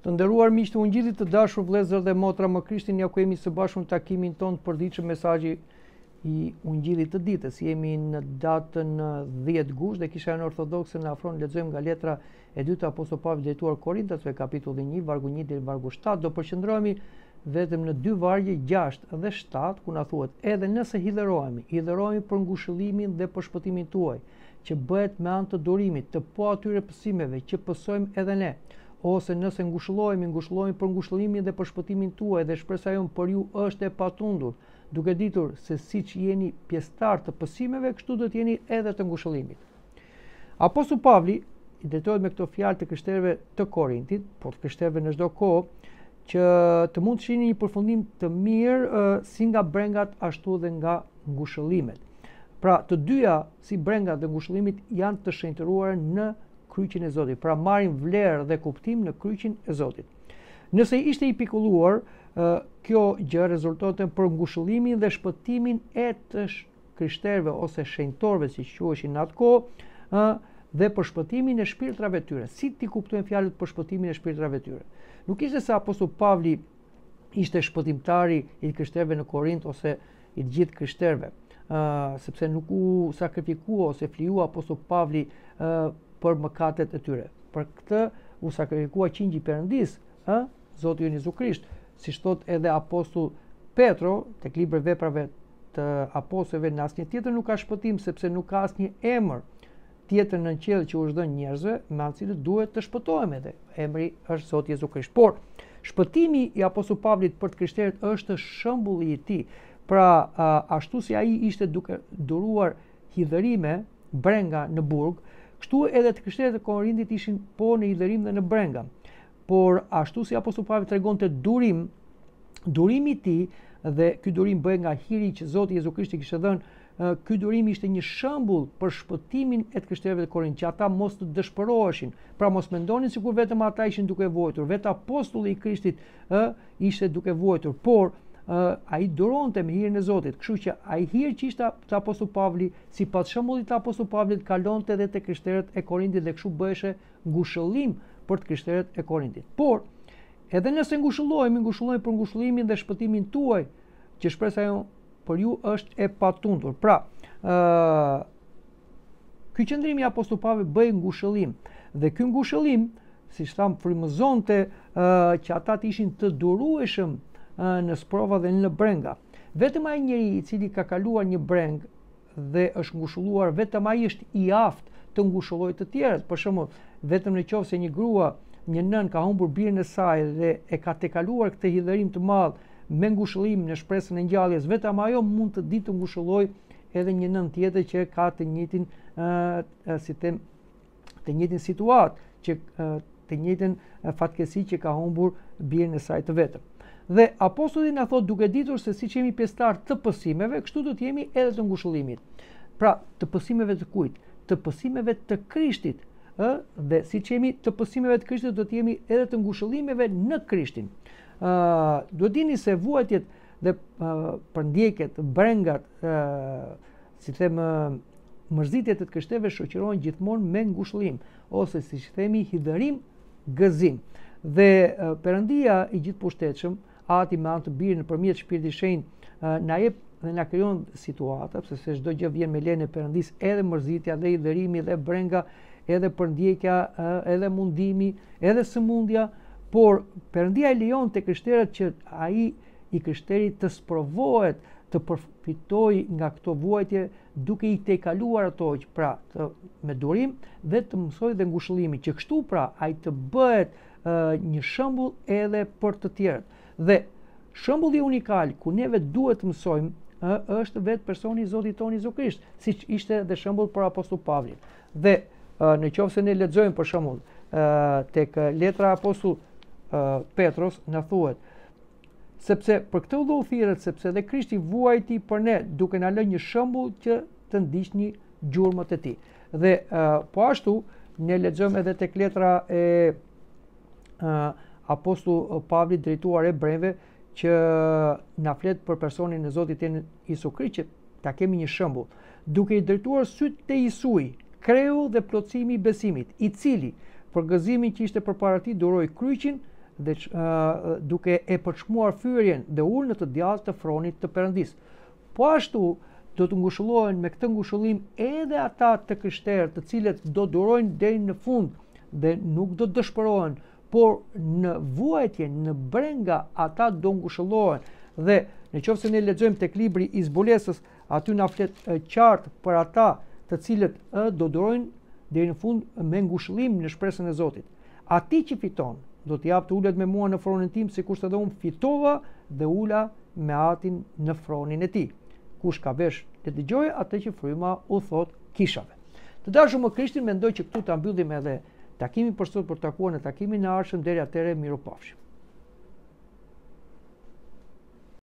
Të nderuar miq të Ungjillit, të dashur vëllezër dhe motra më Krishtin, ja ku jemi së bashku në takimin ton të përditshëm mesazhi i Ungjillit të ditës. Jemi në datën 10 gusht dhe Kishëria Ortodokse na afron lexojmë nga letra e dytë e Apostullit Pavlit drejtuar Korintasve, kapitulli 1, vargu 1 deri vargu 7. Do përqendrohemi vetëm në dy vargje 6 dhe 7, ku na thuhet: edhe nëse hidherohemi për ngushëllimin dhe për shpëtimin tuaj, që bëhet me anë të durimit të po atyre pësimeve që pësojmë edhe ne, ose nëse ngushëllohemi për ngushëllimin dhe për shpëtimin tuaj, dhe shpresa jon për ju është e patundur, duke ditur se siç jeni pjesëtar të pësimeve, kështu do të jeni edhe të ngushëllimit. Apostulli Pavli i drejtohet me këto fjalë të krishterëve të Korintit, por të krishterëve në çdo kohë, që të mund të shihni një përfundim të mirë si nga brengat ashtu dhe nga ngushëllimet. Pra, të dyja, si brengat dhe ngushëllimit, janë të shenjtëruara në kryqin e Zotit, pra marrin vlerë dhe kuptim në kryqin e Zotit. Nëse ishte i pikulluar, kjo gjë rezultonte për ngushëllimin dhe shpëtimin e të krishterëve ose shenjtorëve, siç quheshin në atë kohë, dhe për shpëtimin e shpirtrave tyre. Si ti kuptojnë fjalët për shpëtimin e shpirtrave tyre? Nuk ishte se apostulli Pavli ishte shpëtimtari i krishterëve në Korint ose i të gjithë krishterëve, sepse nuk u sakrifikua ose flijua apostulli Pavli për mëkatet e tyre. Për këtë u sakrifikua qingji i Perëndis, Zoti jon Jezu Krisht, siç thot edhe apostull Petro tek libri i Veprave të Apostujve: në asnjë tjetër nuk ka shpëtim, sepse nuk ka asnjë emër tjetër në qiell që u është dhënë njerëzve me anë të cilit duhet të shpëtohemi, dhe emri është Zoti Jezu Krisht. Por shpëtimi i apostullit Pavlit për të krishterët është shembulli i tij. Pra, ashtu si ai ishte duke duruar hidhërime brenga në burg, kështu edhe të krishterët e Korintit ishin po në hidhërim dhe në brenga. Por ashtu si apostulli Pavli tregonte durimi i tij, dhe ky durim bëhej nga hiri që Zoti Jezu Krisht i kishte dhënë, ky durim ishte një shembull për shpëtimin e të krishterëve të Korint, që ata mos të dëshpëroheshin. Pra mos mendonin sikur vetëm ata ishin duke vuajtur, vetë apostulli i Krishtit ishte duke vuajtur, por ai duronte me hirin e Zotit. Kështu që ai hir që ishte të apostullit Pavli, sipas shembullit të apostullit Pavlit, kalonte edhe te krishterët e Korintit, dhe kështu bëhej ngushëllim për të krishterët e Korintit. Por edhe nëse ngushëllohemi për ngushëllimin dhe shpëtimin tuaj, që shpresa jon për ju është e patundur. Pra, ky qëndrim i apostullit Pavlit bëi ngushëllim, dhe ky ngushëllim, siç tham, frymëzonte që ata të ishin të durueshëm në sprova dhe në brenga. Vetëm ai njeri i cili ka kaluar një breng dhe është ngushëlluar, vetëm ai është i aftë të ngushëllojë të tjerët. Për shembull, vetëm në qoftë se një grua, një nën ka humbur birën e saj dhe e ka tekaluar këtë hidhërim të madh me ngushëllim në shpresën e ngjalljes, vetëm ajo mund të ditë të ngushëllojë edhe një nën tjetër që ka të njëjtin të njëjtin situatë, që të njëjtën fatkeqësi që ka humbur birën e saj të vetëm. Dhe apostulli na thot, duke ditur se siç jemi pjesëtar të pësimeve, kështu do të jemi edhe të ngushëllimit. Pra, të pësimeve të kujt? Të pësimeve të Krishtit. Dhe siç jemi të pësimeve të Krishtit, do të jemi edhe të ngushëllimeve në Krishtin. Do dini se vuajtjet dhe përndjekjet, brengat, si them, mërzitjet e të krishterëve shoqërohen gjithmonë me ngushëllim, ose siç themi, hidhërim, gëzim. Dhe Perëndia i gjithëpushtetshëm, Ati me anë të Birit nëpërmjet Shpirtit Shenjtë, na jep dhe na krijon situata, sepse çdo gjë vjen me lejen e Perëndis, edhe mërzitja, edhe hidhërimi, edhe brenga, edhe përndjekja, edhe mundimi, edhe sëmundja. Por Perëndia i lejon te krishterët që ai i krishterit të sprovohet, të përfitojë nga këto vuajtje, duke i tejkaluar ato, pra me durim, dhe të mësojë dhe ngushëllimi, që kështu pra ai të bëhet një shembull edhe për të tjerët. Dhe shembulli unikal ku neve duhet të mësojmë është vetë personi i Zotit tonë Jezu Krisht, siç ishte dhe shembull për apostull Pavlin. Dhe në qoftë se ne lexojmë për shembull tek letra e apostull Petros, na thuhet: sepse për këtë u thirrët, sepse edhe Krishti vuajti për ne, duke na lënë një shembull që të ndiqni gjurmët e tij. Dhe po ashtu ne lexojmë edhe tek letra e apostull Pavlit drejtuar ebrejve, që na flet për personin e Zotit tonë Jezu Krisht, që ta kemi një shembull, duke i drejtuar sytë te Jesui, kreu dhe plotësimi i besimit, i cili për gëzimin që ishte përpara tij duroi kryqin Deci, duke e përçmuar fyrjen dhe ulë në të djathtë të fronit të Perëndis. Po ashtu do të ngushëllohen me këtë ngushëllim edhe ata të krishterë të cilët do durojnë deri në fund dhe nuk do dëshpërohen, por në vuajtje, në brenga ata do ngushëllohen. Dhe nëse ne lexojmë tek libri i zbulesës, aty na flet qartë për ata të cilët do durojnë deri në fund me ngushëllim në shpresën e Zotit. Ati që fiton do të japë të ulet me mua në fronin tim, sikurse edhe unë fitova dhe ula me atin në fronin e tij. Kush ka vesh të dëgjojë atë që fryma u thot kishave. Të dashur më Krishtin, mendoj që këtu ta mbyllim edhe takimin për sot, për takuar në takimin e ardhshëm. Deri atëherë, mirupafshim.